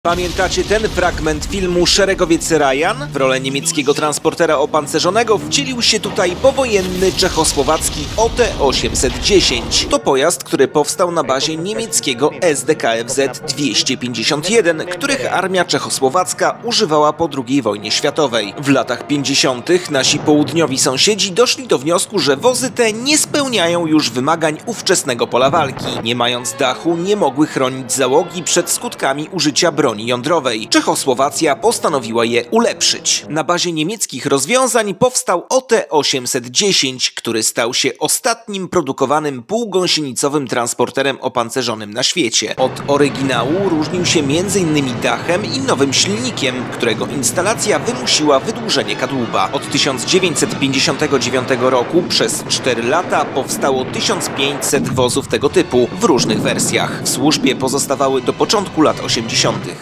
Pamiętacie ten fragment filmu Szeregowiec Ryan? W rolę niemieckiego transportera opancerzonego wcielił się tutaj powojenny czechosłowacki OT-810. To pojazd, który powstał na bazie niemieckiego SDKFZ-251, których armia czechosłowacka używała po II wojnie światowej. W latach 50. nasi południowi sąsiedzi doszli do wniosku, że wozy te nie spełniają już wymagań ówczesnego pola walki. Nie mając dachu, nie mogły chronić załogi przed skutkami użycia broni jądrowej. Czechosłowacja postanowiła je ulepszyć. Na bazie niemieckich rozwiązań powstał OT-810, który stał się ostatnim produkowanym półgąsienicowym transporterem opancerzonym na świecie. Od oryginału różnił się m.in. dachem i nowym silnikiem, którego instalacja wymusiła wydłużenie kadłuba. Od 1959 roku przez 4 lata powstało 1500 wozów tego typu w różnych wersjach. W służbie pozostawały do początku lat 80.